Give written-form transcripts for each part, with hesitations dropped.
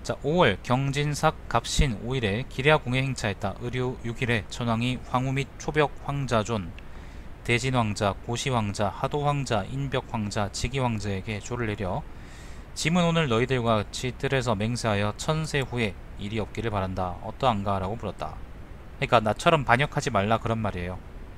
자, 5월 경진삭 갑신 5일에 기랴궁에 행차했다. 의류 6일에 천황이 황후 및 초벽 황자존, 대진왕자, 고시왕자, 하도왕자, 인벽왕자, 지기왕자에게 조를 내려 짐은 오늘 너희들과 같이 뜰에서 맹세하여 천세 후에 일이 없기를 바란다. 어떠한가? 라고 물었다. 그러니까 나처럼 반역하지 말라 그런 말이에요.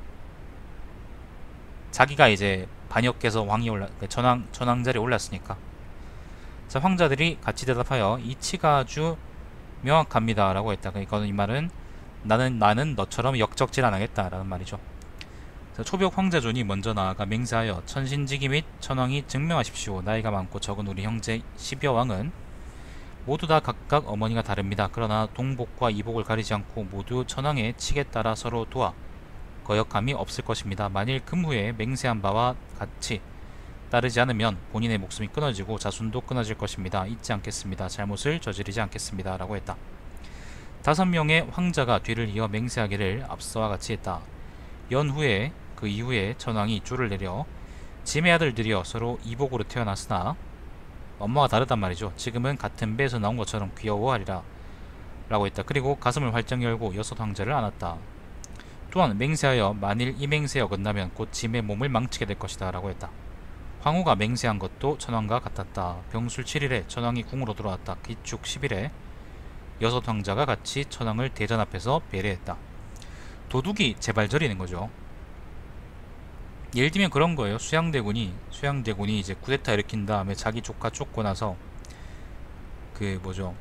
자기가 이제 반역해서 왕이 전왕 자리에 올랐으니까. 자, 황자들이 같이 대답하여 이치가 아주 명확합니다 라고 했다. 그러니까 이 말은 나는 너처럼 역적질 안 하겠다 라는 말이죠. 자, 초벽 황자존이 먼저 나아가 맹세하여 천신지기 및 천왕이 증명하십시오. 나이가 많고 적은 우리 형제 10여 왕은 모두 다 각각 어머니가 다릅니다. 그러나 동복과 이복을 가리지 않고 모두 천왕의 칙에 따라 서로 도와 거역함이 없을 것입니다. 만일 금후에 맹세한 바와 같이 따르지 않으면 본인의 목숨이 끊어지고 자손도 끊어질 것입니다. 잊지 않겠습니다. 잘못을 저지르지 않겠습니다. 라고 했다. 5명의 황자가 뒤를 이어 맹세하기를 앞서와 같이 했다. 연후에 그 이후에 천왕이 줄을 내려 짐의 아들들이여 서로 이복으로 태어났으나 엄마가 다르단 말이죠. 지금은 같은 배에서 나온 것처럼 귀여워하리라 라고 했다. 그리고 가슴을 활짝 열고 6 황자를 안았다. 또한 맹세하여 만일 이 맹세에 어긋나면 곧 짐의 몸을 망치게 될 것이다 라고 했다. 황후가 맹세한 것도 천왕과 같았다. 병술 7일에 천왕이 궁으로 들어왔다. 기축 10일에 6 황자가 같이 천왕을 대전 앞에서 배례했다. 도둑이 제발저리는 거죠. 예를 들면 그런 거예요. 수양대군이 이제 쿠데타 일으킨 다음에 자기 조카 쫓고 나서 그 뭐죠,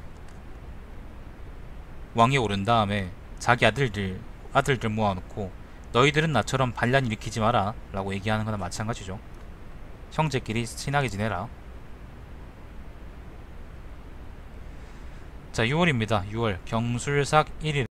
왕에 오른 다음에 자기 아들들 모아놓고 너희들은 나처럼 반란 일으키지 마라 라고 얘기하는 거나 마찬가지죠. 형제끼리 친하게 지내라. 자, 6월입니다. 6월 경술삭 1일